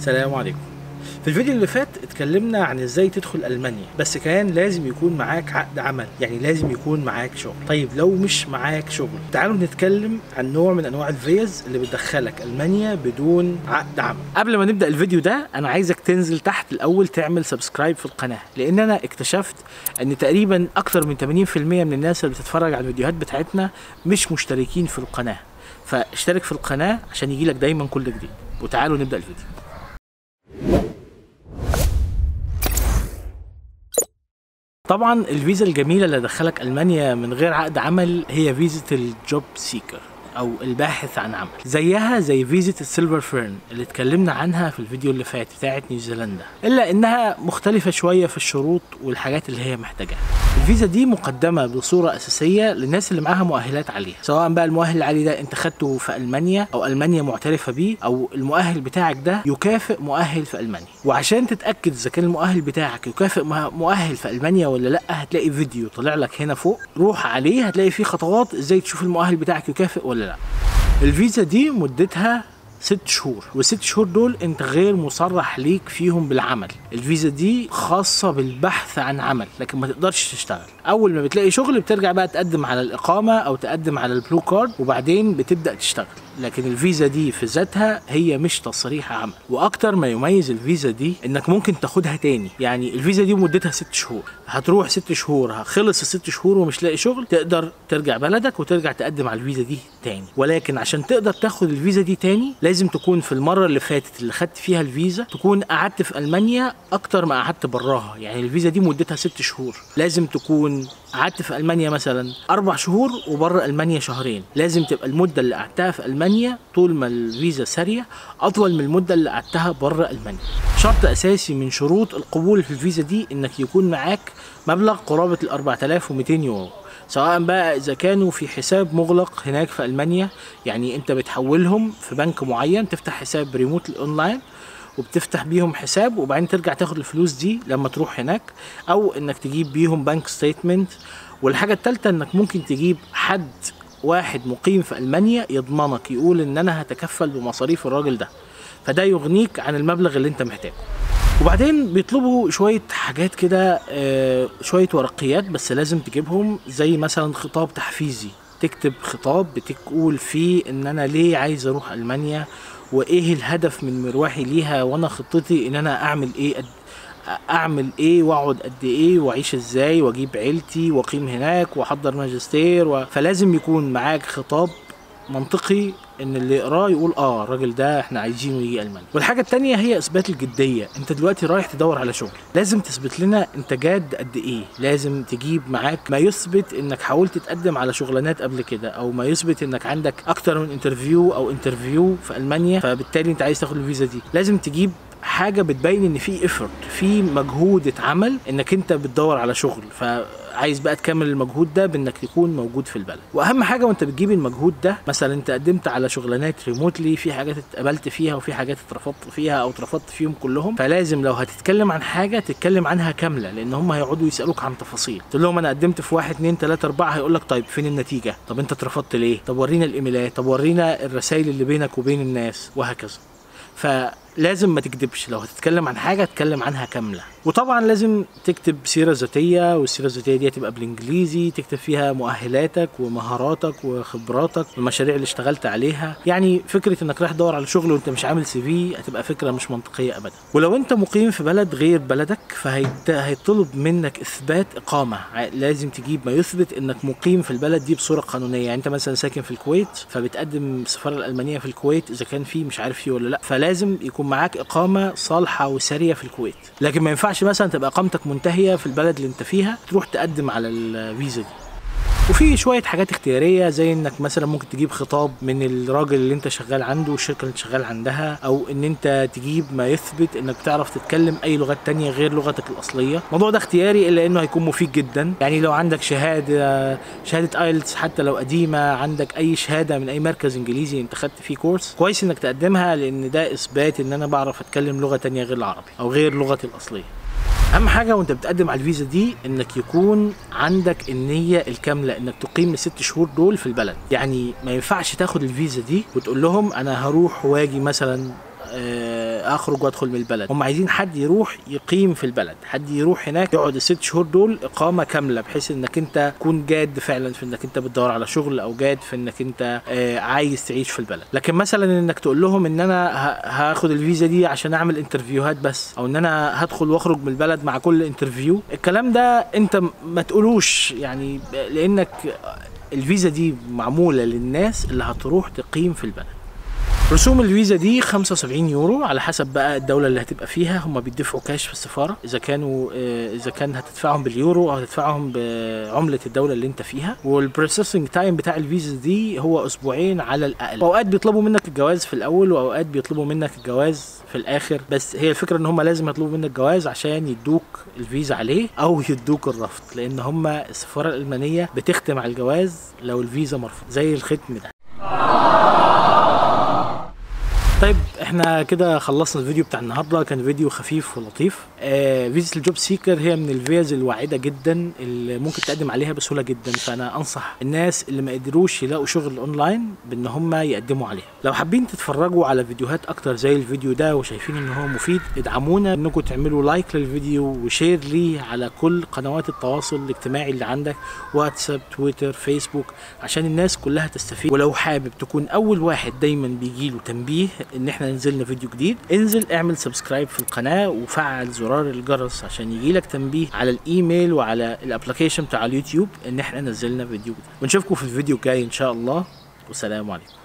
السلام عليكم. في الفيديو اللي فات اتكلمنا عن ازاي تدخل المانيا، بس كان لازم يكون معاك عقد عمل، يعني لازم يكون معاك شغل. طيب لو مش معاك شغل، تعالوا نتكلم عن نوع من انواع الفيز اللي بتدخلك المانيا بدون عقد عمل. قبل ما نبدا الفيديو ده انا عايزك تنزل تحت الاول تعمل سبسكرايب في القناه، لان انا اكتشفت ان تقريبا اكتر من 80% من الناس اللي بتتفرج على الفيديوهات بتاعتنا مش مشتركين في القناه، فاشترك في القناه عشان يجيلك دايما كل جديد. وتعالوا نبدا الفيديو. طبعا الفيزا الجميله اللي دخلك المانيا من غير عقد عمل هي فيزا الجوب سيكر او الباحث عن عمل، زيها زي فيزا السيلفر فيرن اللي اتكلمنا عنها في الفيديو اللي فات بتاعت نيوزيلندا، الا انها مختلفه شويه في الشروط والحاجات اللي هي محتاجاها. الفيزا دي مقدمه بصوره اساسيه للناس اللي معاها مؤهلات عاليه، سواء بقى المؤهل العالي ده انت خدته في المانيا او المانيا معترفه بيه، او المؤهل بتاعك ده يكافئ مؤهل في المانيا. وعشان تتاكد اذا كان المؤهل بتاعك يكافئ مؤهل في المانيا ولا لا، هتلاقي فيديو طالع لك هنا فوق، روح عليه هتلاقي فيه خطوات ازاي تشوف المؤهل بتاعك يكافئ ولا لا. الفيزا دي مدتها 6 شهور، وال6 شهور دول انت غير مصرح ليك فيهم بالعمل. الفيزا دي خاصة بالبحث عن عمل، لكن ما تقدرش تشتغل. اول ما بتلاقي شغل بترجع بقى تقدم على الاقامة او تقدم على البلو كارد، وبعدين بتبدأ تشتغل. لكن الفيزا دي في ذاتها هي مش تصريح عمل. واكتر ما يميز الفيزا دي انك ممكن تاخدها تاني، يعني الفيزا دي مدتها 6 شهور، هتروح 6 شهور خلص ال6 شهور ومش لاقي شغل، تقدر ترجع بلدك وترجع تقدم على الفيزا دي تاني. ولكن عشان تقدر تاخد الفيزا دي تاني لازم تكون في المرة اللي فاتت اللي خدت فيها الفيزا تكون قعدت في المانيا اكتر ما قعدت براها. يعني الفيزا دي مدتها 6 شهور، لازم تكون قعدت في المانيا مثلا 4 شهور وبره المانيا شهرين. لازم تبقى المده اللي قعدتها في المانيا طول ما الفيزا ساريه اطول من المده اللي قعدتها بره المانيا. شرط اساسي من شروط القبول في الفيزا دي انك يكون معاك مبلغ قرابه ال 4200 يورو، سواء بقى اذا كانوا في حساب مغلق هناك في المانيا، يعني انت بتحولهم في بنك معين، تفتح حساب ريموت اونلاين وبتفتح بيهم حساب وبعدين ترجع تاخد الفلوس دي لما تروح هناك، او انك تجيب بيهم بنك ستيتمنت. والحاجه الثالثه انك ممكن تجيب حد واحد مقيم في المانيا يضمنك، يقول ان انا هتكفل بمصاريف الراجل ده، فده يغنيك عن المبلغ اللي انت محتاجه. وبعدين بيطلبوا شويه حاجات كده، شويه ورقيات بس لازم تجيبهم، زي مثلا خطاب تحفيزي، تكتب خطاب بتقول فيه ان انا ليه عايز اروح المانيا، وايه الهدف من مروحي ليها، وانا خطتي ان انا اعمل ايه واقعد قد ايه واعيش ازاي واجيب عيلتي واقيم هناك واحضر ماجستير فلازم يكون معاك خطاب منطقي ان اللي يقراه يقول الراجل ده احنا عايزينه يجي المانيا. والحاجه الثانيه هي اثبات الجديه. انت دلوقتي رايح تدور على شغل، لازم تثبت لنا انت جاد قد ايه. لازم تجيب معاك ما يثبت انك حاولت تقدم على شغلانات قبل كده، او ما يثبت انك عندك اكتر من انترفيو في المانيا، فبالتالي انت عايز تاخد الفيزا دي. لازم تجيب حاجه بتبين ان في ايفورت، في مجهود اتعمل انك انت بتدور على شغل، فعايز بقى تكمل المجهود ده بانك تكون موجود في البلد. واهم حاجه وانت بتجيب المجهود ده، مثلا انت قدمت على شغلانات ريموتلي، في حاجات اتقبلت فيها وفي حاجات اترفضت فيها او اترفضت فيهم كلهم، فلازم لو هتتكلم عن حاجه تتكلم عنها كامله، لان هم هيقعدوا يسالوك عن تفاصيل. تقول لهم انا قدمت في 1 2 3 4، هيقول لك طيب فين النتيجه؟ طب انت اترفضت ليه؟ طب ورينا الايميلات، طب ورينا الرسائل اللي بينك وبين الناس، وهكذا. فلازم ما تكذبش، لو هتتكلم عن حاجه تتكلم عنها كامله. وطبعا لازم تكتب سيره ذاتيه، والسيره الذاتيه دي هتبقى بالانجليزي، تكتب فيها مؤهلاتك ومهاراتك وخبراتك والمشاريع اللي اشتغلت عليها. يعني فكره انك رايح تدور على شغل وانت مش عامل CV هتبقى فكره مش منطقيه ابدا. ولو انت مقيم في بلد غير بلدك فهيطلب منك اثبات اقامه، لازم تجيب ما يثبت انك مقيم في البلد دي بصوره قانونيه. يعني انت مثلا ساكن في الكويت، فبتقدم السفاره الالمانيه في الكويت اذا كان في مش عارف فيه ولا لا، فلازم يكون معاك اقامه صالحه وساريه في الكويت. لكن ما ينفعش مثلا تبقى اقامتك منتهيه في البلد اللي انت فيها تروح تقدم على الفيزا دي. وفي شويه حاجات اختياريه، زي انك مثلا ممكن تجيب خطاب من الراجل اللي انت شغال عنده والشركه اللي انت شغال عندها، او ان انت تجيب ما يثبت انك تعرف تتكلم اي لغات تانية غير لغتك الاصليه. الموضوع ده اختياري الا انه هيكون مفيد جدا. يعني لو عندك شهاده ايلتس حتى لو قديمه، عندك اي شهاده من اي مركز انجليزي انت خدت فيه كورس، كويس انك تقدمها، لان ده اثبات ان انا بعرف اتكلم لغه تانية غير العربي او غير لغتي الاصليه. اهم حاجه وانت بتقدم على الفيزا دي انك يكون عندك النيه الكامله انك تقيم ال6 شهور دول في البلد. يعني ما ينفعش تاخد الفيزا دي وتقول لهم انا هروح واجي مثلا اخرج وادخل من البلد، هم عايزين حد يروح يقيم في البلد، حد يروح هناك يقعد ال6 شهور دول اقامه كامله، بحيث انك انت تكون جاد فعلا في انك انت بتدور على شغل، او جاد في انك انت عايز تعيش في البلد. لكن مثلا انك تقول لهم ان انا هاخد الفيزا دي عشان اعمل انترفيوهات بس، او ان انا هدخل واخرج من البلد مع كل انترفيو، الكلام ده انت ما تقولوش يعني، لانك الفيزا دي معموله للناس اللي هتروح تقيم في البلد. رسوم الفيزا دي 75 يورو على حسب بقى الدولة اللي هتبقى فيها. هم بيدفعوا كاش في السفارة، إذا كان هتدفعهم باليورو أو هتدفعهم بعملة الدولة اللي أنت فيها. والبروسيسنج تايم بتاع الفيزا دي هو أسبوعين على الأقل. وأوقات بيطلبوا منك الجواز في الأول، وأوقات بيطلبوا منك الجواز في الآخر، بس هي الفكرة إن هم لازم يطلبوا منك الجواز عشان يدوك الفيزا عليه أو يدوك الرفض، لأن هم السفارة الألمانية بتختم على الجواز لو الفيزا مرفوض، زي الختم ده. طيب احنا كده خلصنا الفيديو بتاع النهارده، كان فيديو خفيف ولطيف. فيزا الجوب سيكر هي من الفيز الواعده جدا اللي ممكن تقدم عليها بسهوله جدا، فانا انصح الناس اللي ما قدروش يلاقوا شغل اونلاين بان هم يقدموا عليها. لو حابين تتفرجوا على فيديوهات اكتر زي الفيديو ده وشايفين ان هو مفيد، ادعمونا انكم تعملوا لايك للفيديو وشير ليه على كل قنوات التواصل الاجتماعي اللي عندك، واتساب، تويتر، فيسبوك، عشان الناس كلها تستفيد. ولو حابب تكون اول واحد دايما بيجيله تنبيه ان احنا نزلنا فيديو جديد، انزل اعمل سبسكرايب في القناه وفعل زرار الجرس عشان يجيلك تنبيه على الايميل وعلى الابلكيشن بتاع اليوتيوب ان احنا نزلنا فيديو جديد. ونشوفكم في الفيديو الجاي ان شاء الله، والسلام عليكم.